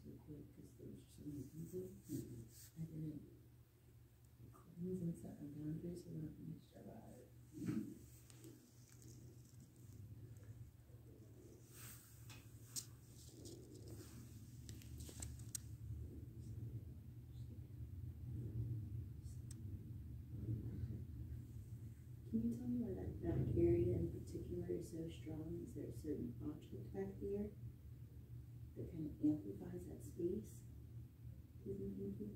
quick because there was so many people. I didn't cleanse and set my boundaries so that I extra vibe. Can you tell me why that back area in particular is so strong? Is there a certain object back there that kind of amplifies that space? Isn't it?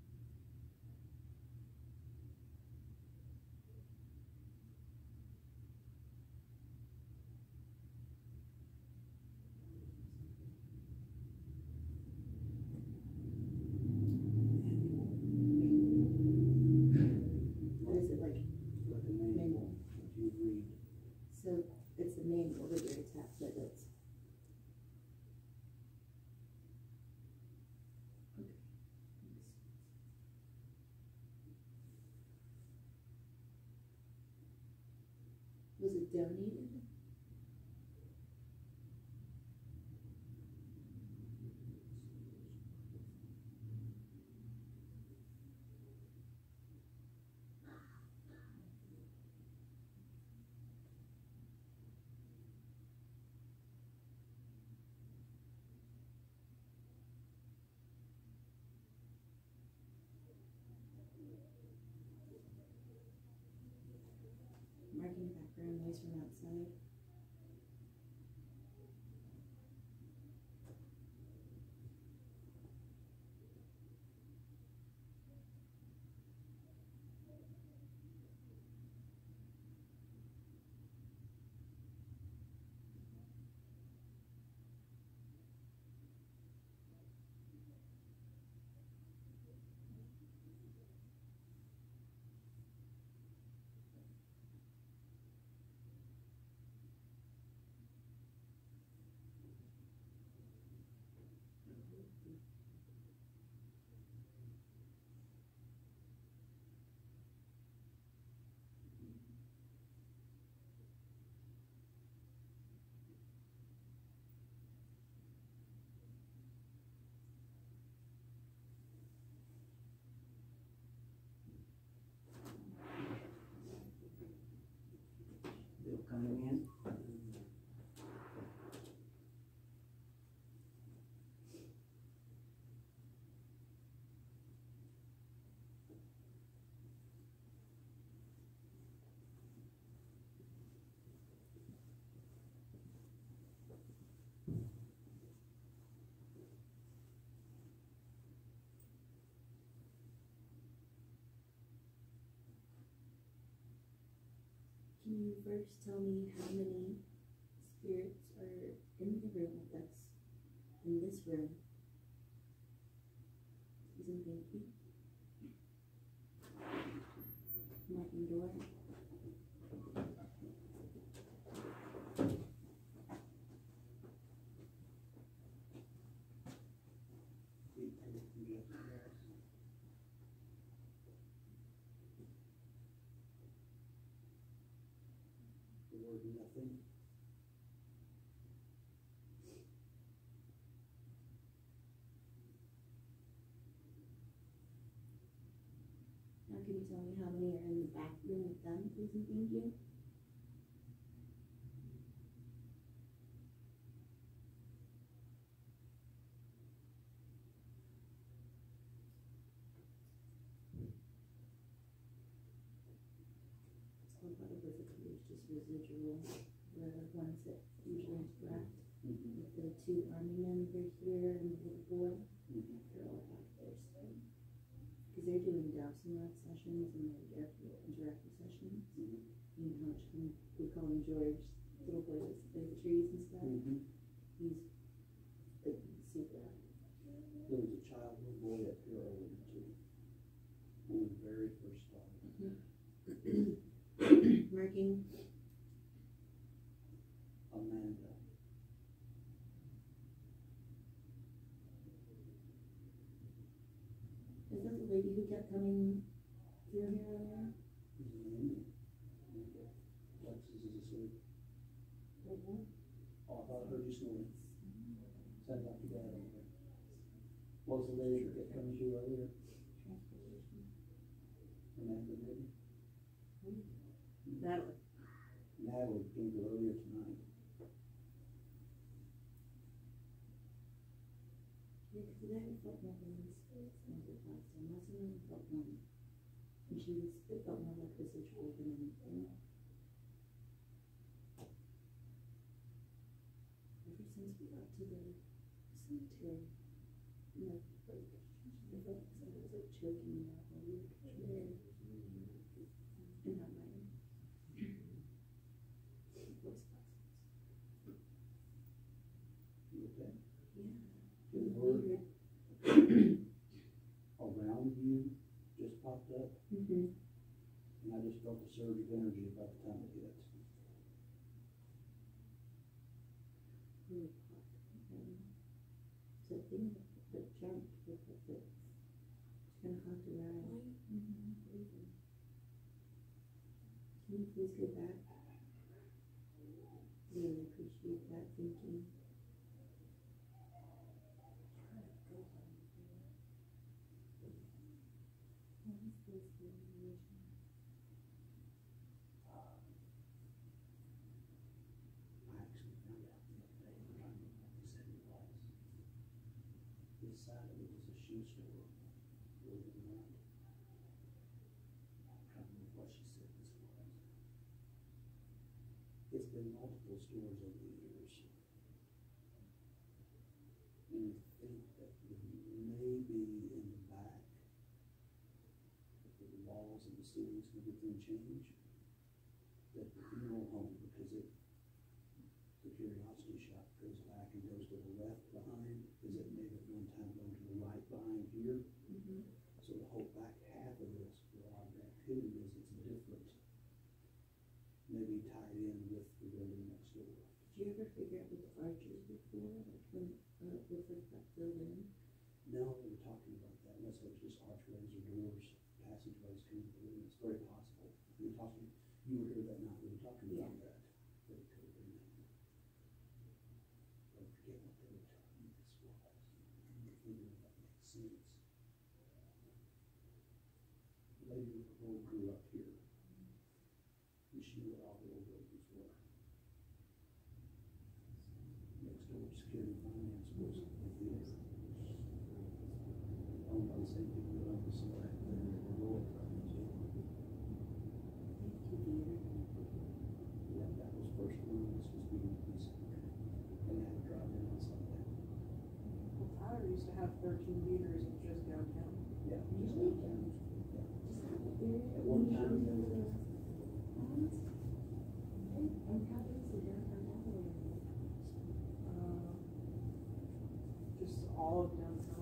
What is it like? Like a manual that you read. So it's a manual that you're attached to. That's okay. Was it donated? Marking background noise from outside. Bill coming in. Can you first tell me how many spirits are in the room with us? In this room? Susan, thank you. Marking door. The word nothing. Now can you tell me how many are in the back room with them, please and thank you? A lot of physically is just residual. The ones that usually interact with the two army men over here and the little boy. They're all back there still. Because they're doing doubts and rot sessions and their interactive sessions. You know how much fun we call him George, little boy that's in the trees and stuff. He's super active. There was a child, little boy up here earlier too. When we very first started. Marking. Amanda. Is that the lady who kept coming through here earlier? Alexis is asleep. Right now? Oh, I thought I heard you snoring. Sounds like your dad over there. What was the lady that came to earlier? Transportation. Amanda, maybe? Natalie. Natalie came to earlier tonight. Yeah, because I haven't felt more than this since the last time. Last time I felt one. And it felt more like residual than anything. Ever since we got to the cemetery, you know, like, I felt like somebody was like choking me out while we were there. And not my voice box. You okay? Yeah. The word around you just popped up, Mm-hmm. and I just felt the surge of energy about the time it hit. Really hot. So I think the jump with the fits. It's kind of hard to ride. Mm-hmm. Can you please go back? Really appreciate that thinking. I actually found out the other day, I'm trying to remember what they said it was. This side of it was a shoe store. Building around. I'm trying to remember what she said this was. It's been multiple stores over the years. And I think that maybe in the back, the walls and the ceilings and everything change, that the funeral home, because the curiosity shop goes back and goes to the left behind, because it may have at one time gone to the right behind here. Mm-hmm. So the whole back half of this, for our raccoon, is it's different. Maybe tied in with the building next door. Did you ever figure out what the arches before? Like when it was like that filled in? No, we were talking about that, unless it was just archways or doors, passageways coming through. It's very possible. We were talking, you were here that night, we were talking about that. That it could have been that. But I forget what they were telling me this was. I'm thinking if that makes sense. The lady with the boy grew up here. And she knew what all the old buildings were. Next door was security finance was the theater. Owned by the same people that owned the Select there in the Royal property too. Yeah, that was first one. This was being piece. And they had a drive in outside that. Well, Tyler used to have 13 theaters in just downtown. Yeah, just downtown. Yeah. At one time, there was Just all of downtown.